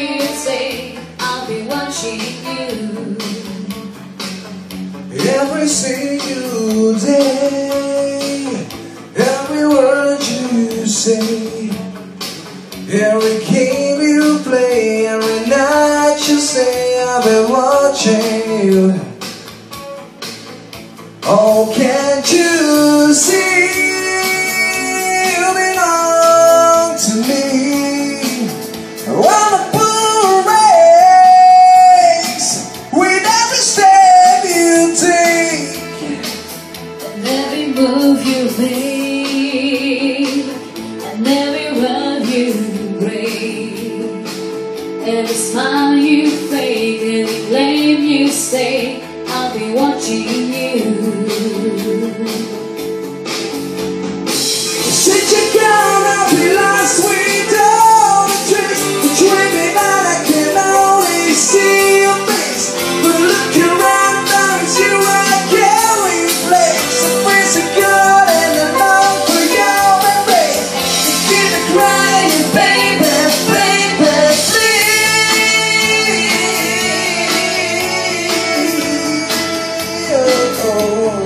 you say, I'll be watching you. Every single day, every word you say, every game you play, every night you say, I've been watching you. Oh, can't you see you belong to me? Wonderful race with every step you take, And every move you make, and every word you break, every smile you fake, every claim you say, I'll be watching you. Since you gone, I'll be lost without a trace. Dreaming that I can only see your face, but look around now, it's you I can't replace. The face of God and the love for your embrace. You keep me crying, baby, baby, please. Oh.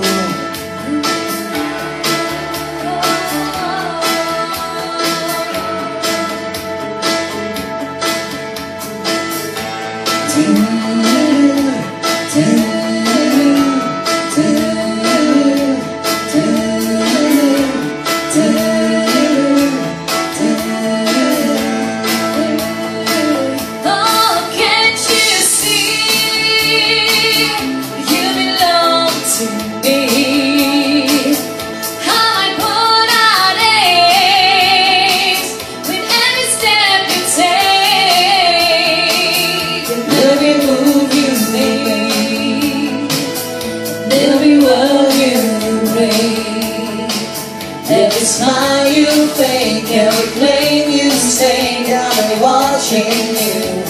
Oh, can't you see you belong to me? How I put out aches with every step you take, and every move you make, and every word you break, every smile you fake, every claim you say, I'll be watching you.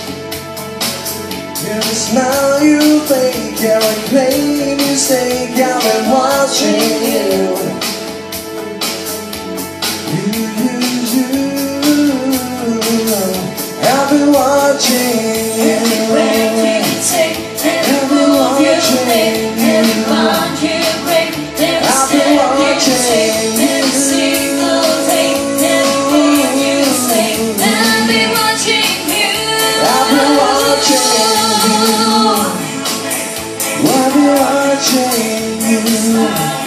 Every smile you fake, every claim you say, I've been watching you. I've been watching you. Every breath you take, every move you make, every bond you break, every step you take, every single day, everything you say, I'll be watching you. I've been watching you. I've been watching you.